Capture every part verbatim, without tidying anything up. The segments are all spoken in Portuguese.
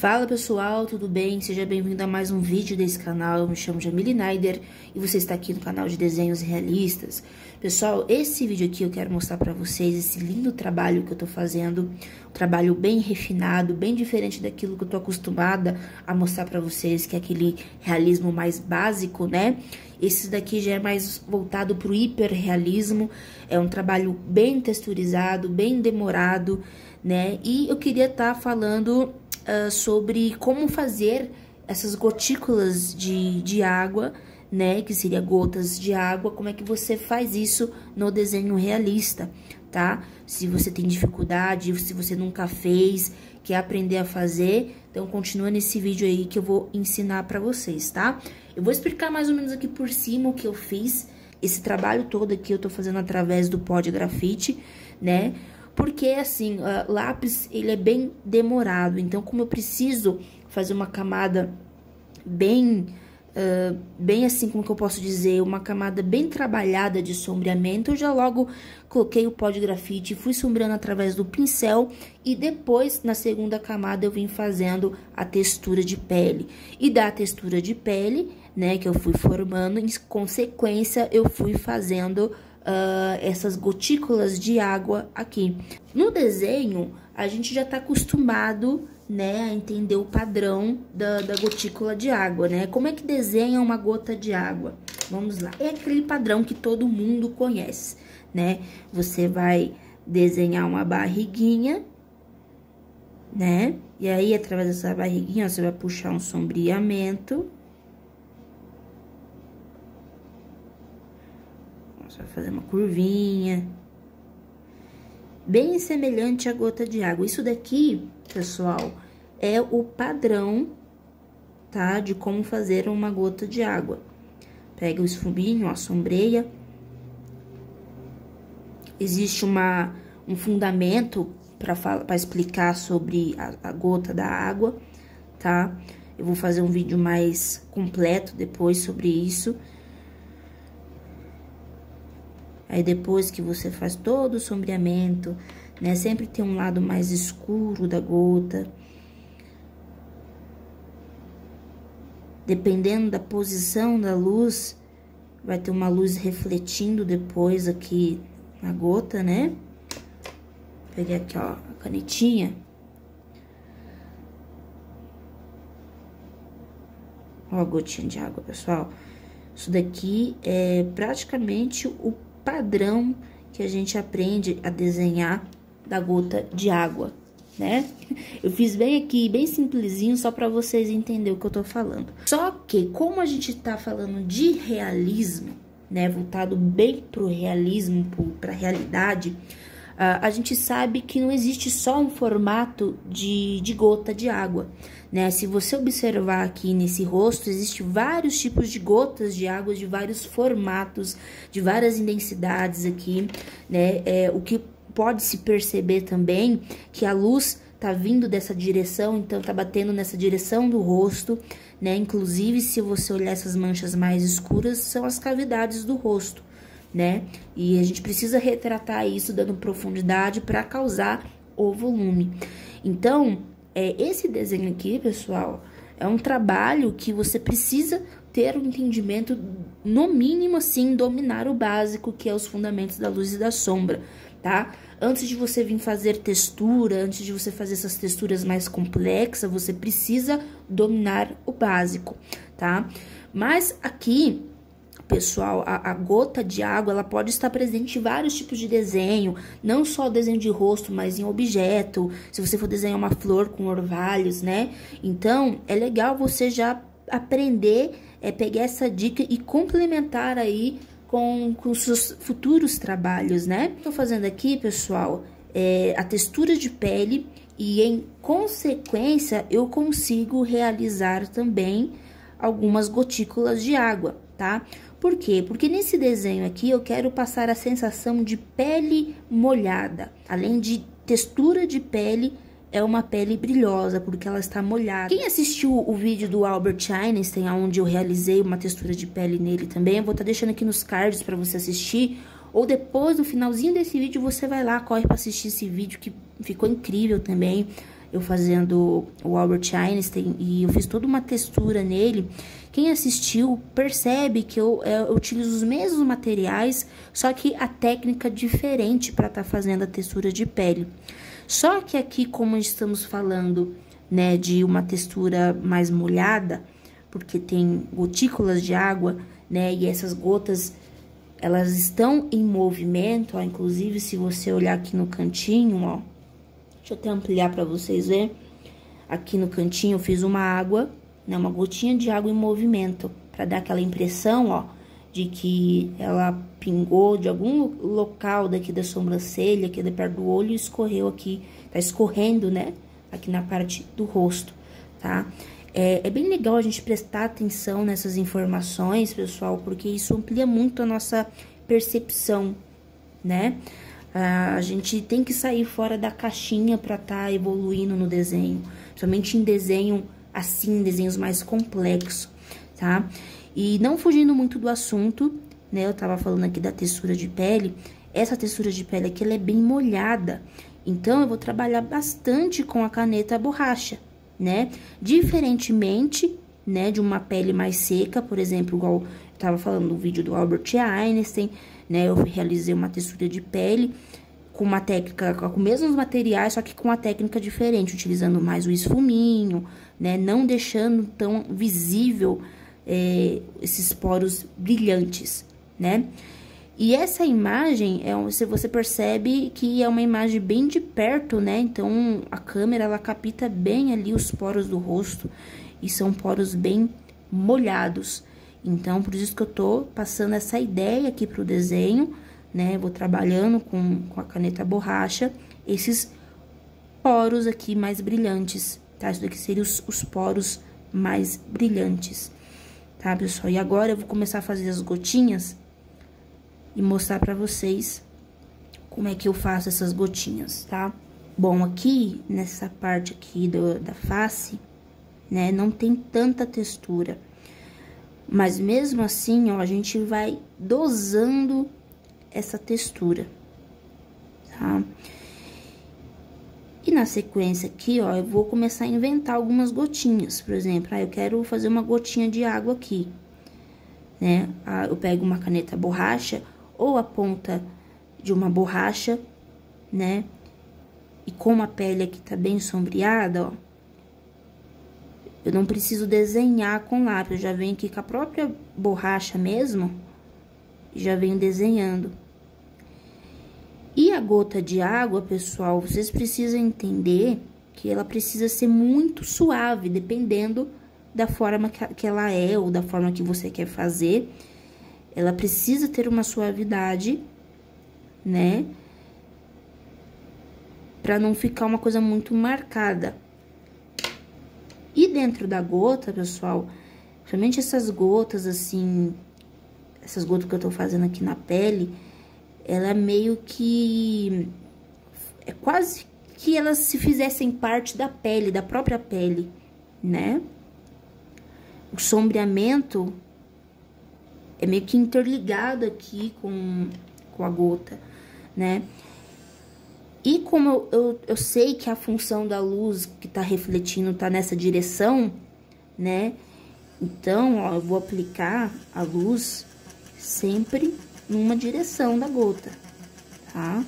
Fala pessoal, tudo bem? Seja bem-vindo a mais um vídeo desse canal. Eu me chamo Jamile Naider e você está aqui no canal de desenhos realistas. Pessoal, esse vídeo aqui eu quero mostrar para vocês esse lindo trabalho que eu tô fazendo. Um trabalho bem refinado, bem diferente daquilo que eu tô acostumada a mostrar para vocês, que é aquele realismo mais básico, né? Esse daqui já é mais voltado pro hiperrealismo. É um trabalho bem texturizado, bem demorado, né? E eu queria estar tá falando Uh, sobre como fazer essas gotículas de, de água, né, que seria gotas de água, como é que você faz isso no desenho realista, tá? Se você tem dificuldade, se você nunca fez, quer aprender a fazer, então continua nesse vídeo aí que eu vou ensinar pra vocês, tá? Eu vou explicar mais ou menos aqui por cima o que eu fiz, esse trabalho todo aqui eu tô fazendo através do pó de grafite, né? Porque, assim, uh, lápis, ele é bem demorado. Então, como eu preciso fazer uma camada bem, uh, bem assim, como que eu posso dizer, uma camada bem trabalhada de sombreamento, eu já logo coloquei o pó de grafite, fui sombreando através do pincel e depois, na segunda camada, eu vim fazendo a textura de pele. E da textura de pele, né, que eu fui formando, em consequência, eu fui fazendo Uh, essas gotículas de água aqui. No desenho, a gente já tá acostumado, né, a entender o padrão da, da gotícula de água, né? Como é que desenha uma gota de água? Vamos lá. É aquele padrão que todo mundo conhece, né? Você vai desenhar uma barriguinha, né? E aí, através dessa barriguinha, você vai puxar um sombreamento. Você vai fazer uma curvinha, bem semelhante à gota de água. Isso daqui, pessoal, é o padrão, tá? De como fazer uma gota de água. Pega o esfuminho, ó, sombreia. Existe uma, um fundamento para explicar sobre a, a gota da água, tá? Eu vou fazer um vídeo mais completo depois sobre isso. Aí, depois que você faz todo o sombreamento, né? Sempre tem um lado mais escuro da gota. Dependendo da posição da luz, vai ter uma luz refletindo depois aqui na gota, né? Peguei aqui, ó, a canetinha. Ó a gotinha de água, pessoal. Isso daqui é praticamente o padrão que a gente aprende a desenhar da gota de água, né? Eu fiz bem aqui, bem simplesinho, só para vocês entenderem o que eu tô falando. Só que, como a gente tá falando de realismo, né, voltado bem pro realismo, pra realidade, Uh, a gente sabe que não existe só um formato de, de gota de água, né? Se você observar aqui nesse rosto, existe vários tipos de gotas de água, de vários formatos, de várias intensidades aqui, né? É, o que pode se perceber também que a luz tá vindo dessa direção, então tá batendo nessa direção do rosto, né? Inclusive, se você olhar essas manchas mais escuras, são as cavidades do rosto, né? E a gente precisa retratar isso dando profundidade para causar o volume. Então, é, esse desenho aqui, pessoal, é um trabalho que você precisa ter um entendimento, no mínimo, assim, dominar o básico, que é os fundamentos da luz e da sombra, tá? Antes de você vir fazer textura, antes de você fazer essas texturas mais complexas, você precisa dominar o básico, tá? Mas aqui, pessoal, a, a gota de água, ela pode estar presente em vários tipos de desenho, não só desenho de rosto, mas em objeto, se você for desenhar uma flor com orvalhos, né? Então, é legal você já aprender, é, pegar essa dica e complementar aí com, com seus futuros trabalhos, né? Tô fazendo aqui, pessoal, é, a textura de pele e, em consequência, eu consigo realizar também algumas gotículas de água, tá? Por quê? Porque nesse desenho aqui eu quero passar a sensação de pele molhada. Além de textura de pele, é uma pele brilhosa, porque ela está molhada. Quem assistiu o vídeo do Albert Einstein, onde eu realizei uma textura de pele nele também, eu vou estar deixando aqui nos cards para você assistir. Ou depois, no finalzinho desse vídeo, você vai lá, corre para assistir esse vídeo que ficou incrível também. eu fazendo o Albert Einstein, e eu fiz toda uma textura nele. Quem assistiu percebe que eu, eu utilizo os mesmos materiais, só que a técnica diferente para estar tá fazendo a textura de pele. Só que aqui, como estamos falando, né, de uma textura mais molhada, porque tem gotículas de água, né, e essas gotas, elas estão em movimento, ó, inclusive se você olhar aqui no cantinho, ó, deixa eu até ampliar para vocês verem, aqui no cantinho eu fiz uma água, né, uma gotinha de água em movimento, para dar aquela impressão, ó, de que ela pingou de algum local daqui da sobrancelha, aqui da perto do olho, e escorreu aqui, tá escorrendo, né, aqui na parte do rosto, tá? É, é bem legal a gente prestar atenção nessas informações, pessoal, porque isso amplia muito a nossa percepção, né? A gente tem que sair fora da caixinha para estar tá evoluindo no desenho, principalmente em desenho assim, desenhos mais complexos, tá? E não fugindo muito do assunto, né? Eu tava falando aqui da textura de pele. Essa textura de pele aqui, ela é bem molhada. Então, eu vou trabalhar bastante com a caneta borracha, né? Diferentemente, né, de uma pele mais seca, por exemplo, igual eu tava falando no vídeo do Albert Einstein, né? Eu realizei uma textura de pele com uma técnica, com os mesmos materiais, só que com uma técnica diferente, utilizando mais o esfuminho, né? Não deixando tão visível é, esses poros brilhantes, né? E essa imagem, é, se você percebe que é uma imagem bem de perto, né? Então, a câmera, ela capta bem ali os poros do rosto, e são poros bem molhados. Então, por isso que eu tô passando essa ideia aqui pro desenho, né? Vou trabalhando com, com a caneta borracha, esses poros aqui mais brilhantes, tá? Isso daqui seriam os, os poros mais brilhantes, tá, pessoal? E agora eu vou começar a fazer as gotinhas e mostrar pra vocês como é que eu faço essas gotinhas, tá? Bom, aqui, nessa parte aqui do, da face, né, não tem tanta textura. Mas mesmo assim, ó, a gente vai dosando essa textura, tá? E na sequência aqui, ó, eu vou começar a inventar algumas gotinhas. Por exemplo, ah, eu quero fazer uma gotinha de água aqui, né? Ah, eu pego uma caneta borracha ou a ponta de uma borracha, né? E como a pele aqui tá bem sombreada, ó, eu não preciso desenhar com lápis, eu já venho aqui com a própria borracha mesmo, já venho desenhando. E a gota de água, pessoal, vocês precisam entender que ela precisa ser muito suave, dependendo da forma que ela é ou da forma que você quer fazer. Ela precisa ter uma suavidade, né? Pra não ficar uma coisa muito marcada. E dentro da gota, pessoal, realmente essas gotas, assim, essas gotas que eu tô fazendo aqui na pele, ela é meio que... é quase que elas se fizessem parte da pele, da própria pele, né? O sombreamento é meio que interligado aqui com, com a gota, né? E como eu, eu, eu sei que a função da luz que tá refletindo tá nessa direção, né? Então, ó, eu vou aplicar a luz sempre numa direção da gota, tá?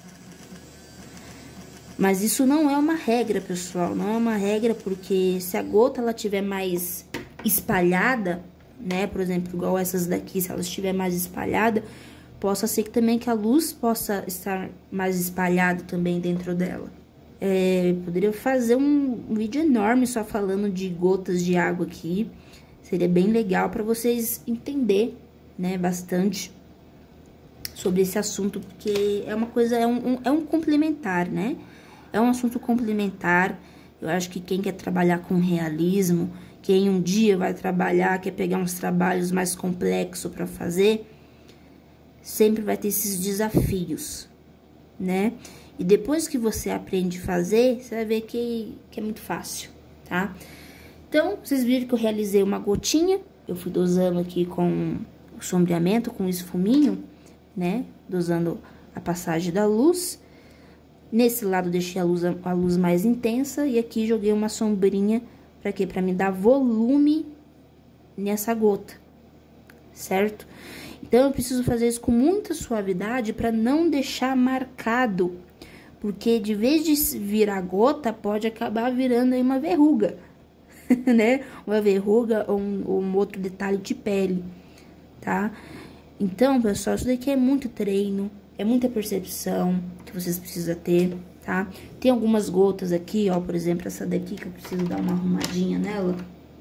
Mas isso não é uma regra, pessoal, não é uma regra, porque se a gota, ela tiver mais espalhada, né? Por exemplo, igual essas daqui, se ela estiver mais espalhada, possa ser que também que a luz possa estar mais espalhada também dentro dela. É, poderia fazer um, um vídeo enorme só falando de gotas de água aqui. Seria bem legal para vocês entenderem, né, bastante sobre esse assunto, porque é uma coisa, é um, um, é um complementar, né? É um assunto complementar. Eu acho que quem quer trabalhar com realismo, quem um dia vai trabalhar, quer pegar uns trabalhos mais complexos para fazer, sempre vai ter esses desafios, né? E depois que você aprende a fazer, você vai ver que, que é muito fácil, tá? Então, vocês viram que eu realizei uma gotinha, eu fui dosando aqui com o sombreamento, com o esfuminho, né? Dosando a passagem da luz. Nesse lado, deixei a luz, a luz mais intensa e aqui joguei uma sombrinha, pra quê? Pra me dar volume nessa gota, certo? Então, eu preciso fazer isso com muita suavidade pra não deixar marcado, porque de vez de virar gota, pode acabar virando aí uma verruga, né? Uma verruga ou um, ou um outro detalhe de pele, tá? Então, pessoal, isso daqui é muito treino, é muita percepção que vocês precisam ter, tá? Tem algumas gotas aqui, ó, por exemplo, essa daqui que eu preciso dar uma arrumadinha nela.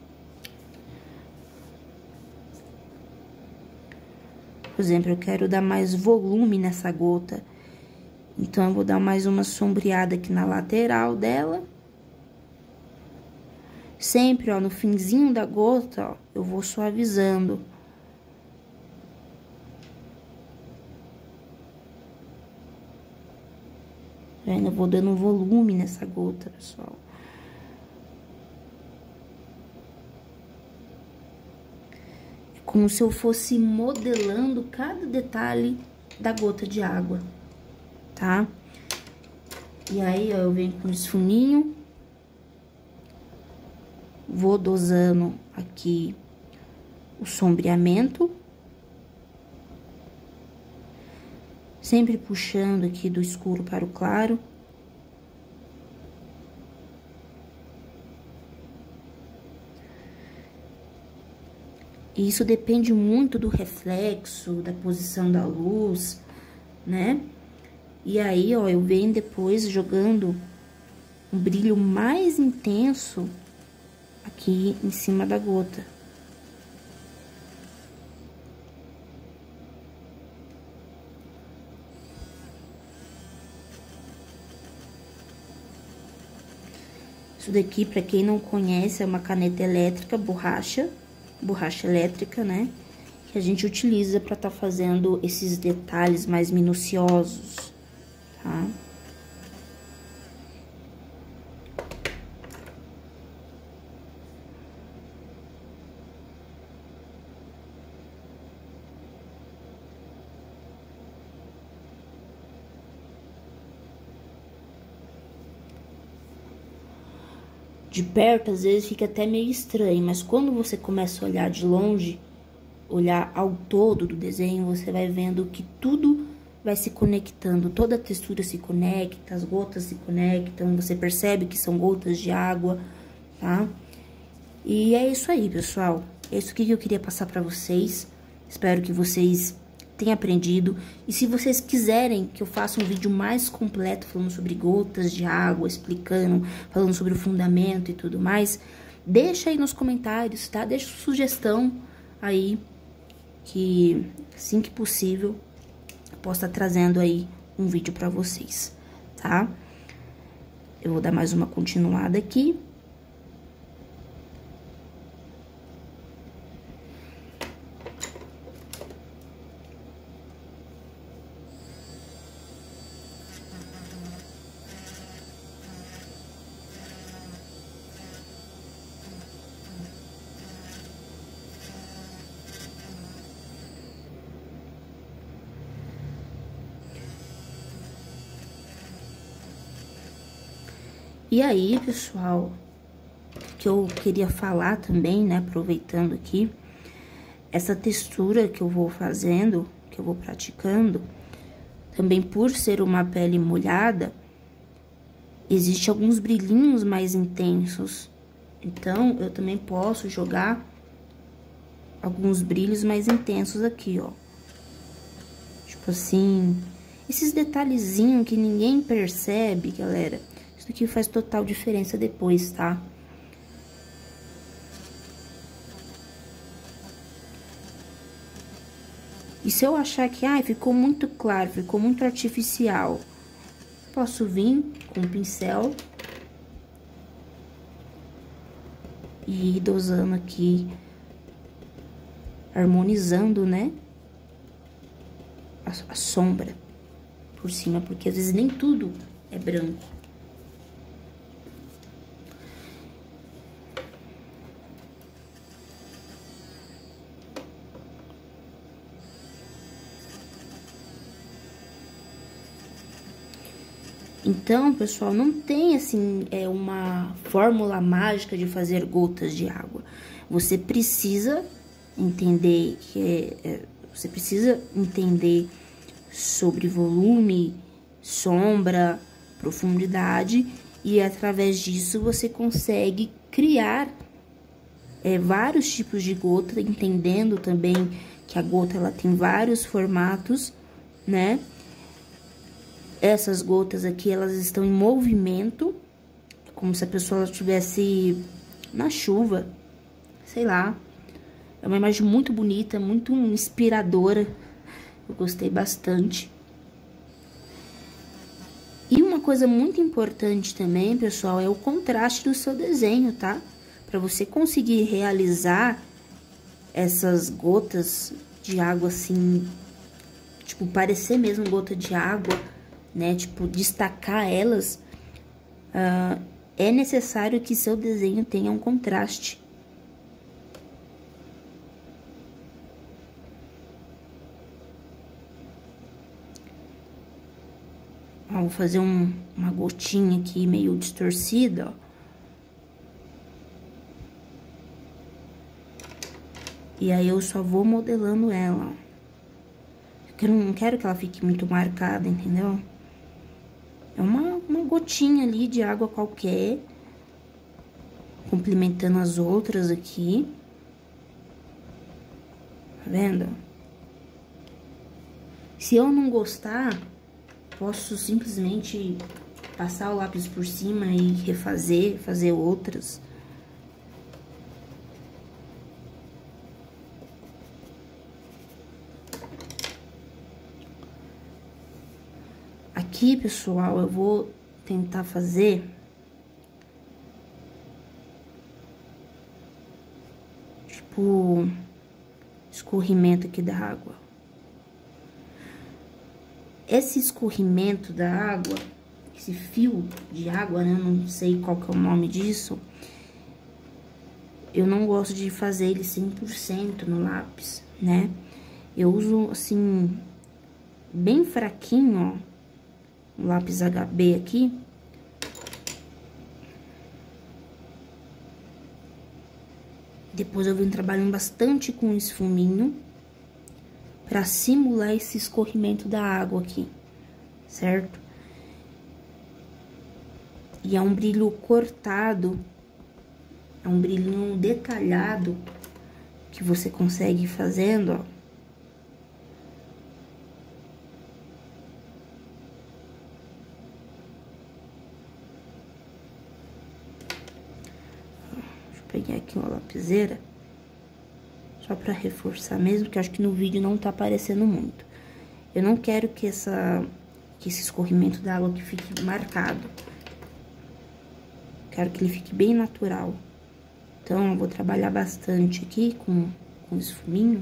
Por exemplo, eu quero dar mais volume nessa gota. Então, eu vou dar mais uma sombreada aqui na lateral dela. Sempre, ó, no finzinho da gota, ó, eu vou suavizando. Eu vou dando volume nessa gota, pessoal. É como se eu fosse modelando cada detalhe da gota de água, tá? E aí, ó, eu venho com o esfuminho. Vou dosando aqui o sombreamento. Sempre puxando aqui do escuro para o claro. E isso depende muito do reflexo, da posição da luz, né? E aí, ó, eu venho depois jogando um brilho mais intenso aqui em cima da gota. Isso daqui, pra quem não conhece, é uma caneta elétrica, borracha, borracha elétrica, né? Que a gente utiliza pra tá fazendo esses detalhes mais minuciosos, tá? De perto, às vezes, fica até meio estranho, mas quando você começa a olhar de longe, olhar ao todo do desenho, você vai vendo que tudo vai se conectando, toda a textura se conecta, as gotas se conectam, você percebe que são gotas de água, tá? E é isso aí, pessoal. É isso que eu queria passar pra vocês. Espero que vocês tenham aprendido. E se vocês quiserem que eu faça um vídeo mais completo falando sobre gotas de água, explicando, falando sobre o fundamento e tudo mais, deixa aí nos comentários, tá? Deixa sugestão aí, que assim que possível eu posso estar trazendo aí um vídeo pra vocês, tá? Eu vou dar mais uma continuada aqui. E aí, pessoal, que eu queria falar também, né, aproveitando aqui, essa textura que eu vou fazendo, que eu vou praticando, também por ser uma pele molhada, existe alguns brilhinhos mais intensos. Então, eu também posso jogar alguns brilhos mais intensos aqui, ó. Tipo assim, esses detalhezinhos que ninguém percebe, galera. Isso aqui faz total diferença depois, tá? E se eu achar que, ai, ficou muito claro, ficou muito artificial, posso vir com o pincel e ir dosando aqui, harmonizando, né? A, a sombra por cima, porque às vezes nem tudo é branco. Então, pessoal, não tem, assim, é, uma fórmula mágica de fazer gotas de água. Você precisa entender que é, é, você precisa entender sobre volume, sombra, profundidade, e através disso você consegue criar é, vários tipos de gota, entendendo também que a gota ela tem vários formatos, né? Essas gotas aqui, elas estão em movimento, como se a pessoa estivesse na chuva, sei lá. É uma imagem muito bonita, muito inspiradora. Eu gostei bastante. E uma coisa muito importante também, pessoal, é o contraste do seu desenho, tá? Para você conseguir realizar essas gotas de água assim, tipo, parecer mesmo gota de água, né? Tipo, destacar elas, uh, é necessário que seu desenho tenha um contraste. Ó, vou fazer um, uma gotinha aqui meio distorcida, ó. E aí, eu só vou modelando ela, ó. Eu não quero que ela fique muito marcada, entendeu? É uma, uma gotinha ali de água qualquer, complementando as outras aqui. Tá vendo? Se eu não gostar, posso simplesmente passar o lápis por cima e refazer, fazer outras. Aqui, pessoal, eu vou tentar fazer tipo escorrimento aqui da água. Esse escorrimento da água, esse fio de água, né? Não sei qual que é o nome disso. Eu não gosto de fazer ele cem por cento no lápis, né? Eu uso, assim, bem fraquinho, ó. O lápis H B aqui. Depois eu venho trabalhando bastante com esfuminho pra simular esse escorrimento da água aqui, certo? E é um brilho cortado, é um brilhinho detalhado que você consegue ir fazendo, ó. Peguei aqui uma lapiseira, só pra reforçar mesmo, que eu acho que no vídeo não tá aparecendo muito. Eu não quero que, essa, que esse escorrimento da água aqui fique marcado. Quero que ele fique bem natural. Então, eu vou trabalhar bastante aqui com, com esfuminho.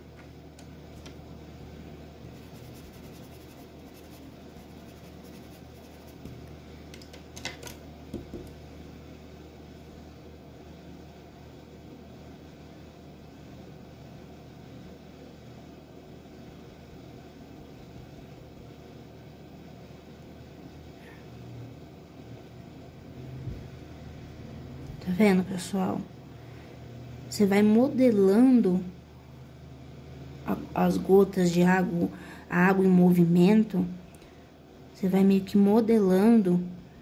Tá vendo, pessoal? Você vai modelando a, as gotas de água, a água em movimento. Você vai meio que modelando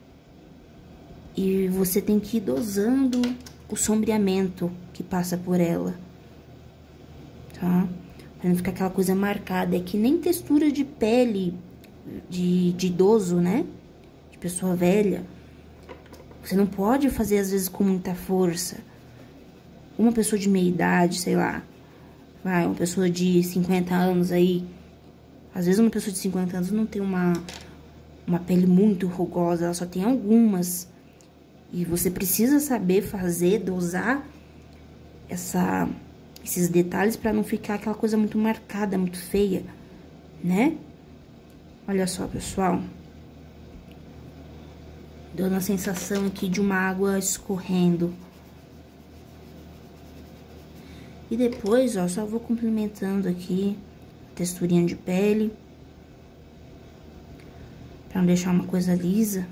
e você tem que ir dosando o sombreamento que passa por ela, tá? Pra não ficar aquela coisa marcada. É que nem textura de pele de, de idoso, né? De pessoa velha. Você não pode fazer, às vezes, com muita força. Uma pessoa de meia idade, sei lá, vai, uma pessoa de cinquenta anos aí. Às vezes, uma pessoa de cinquenta anos não tem uma, uma pele muito rugosa, ela só tem algumas. E você precisa saber fazer, dosar essa, esses detalhes pra não ficar aquela coisa muito marcada, muito feia, né? Olha só, pessoal. Dando a sensação aqui de uma água escorrendo. E depois, ó, só vou complementando aqui a texturinha de pele. Pra não deixar uma coisa lisa.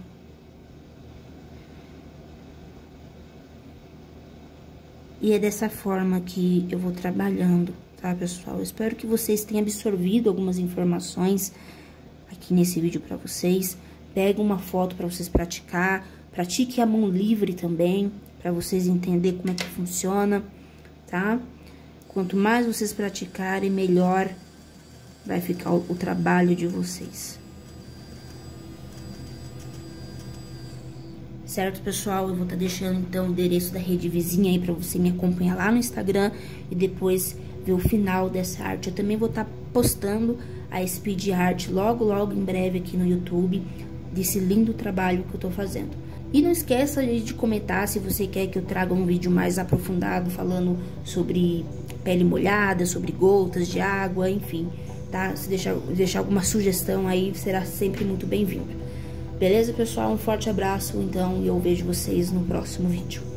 E é dessa forma que eu vou trabalhando, tá, pessoal? Eu espero que vocês tenham absorvido algumas informações aqui nesse vídeo pra vocês. Pega uma foto pra vocês praticar, pratique a mão livre também, pra vocês entenderem como é que funciona, tá? Quanto mais vocês praticarem, melhor vai ficar o, o trabalho de vocês. Certo, pessoal? Eu vou estar deixando, então, o endereço da rede vizinha aí pra você me acompanhar lá no Instagram e depois ver o final dessa arte. Eu também vou estar postando a Speed Art logo, logo em breve aqui no YouTube, desse lindo trabalho que eu tô fazendo. E não esqueça de comentar se você quer que eu traga um vídeo mais aprofundado falando sobre pele molhada, sobre gotas de água, enfim, tá? Se deixar, deixar alguma sugestão aí, será sempre muito bem-vindo. Beleza, pessoal? Um forte abraço, então, e eu vejo vocês no próximo vídeo.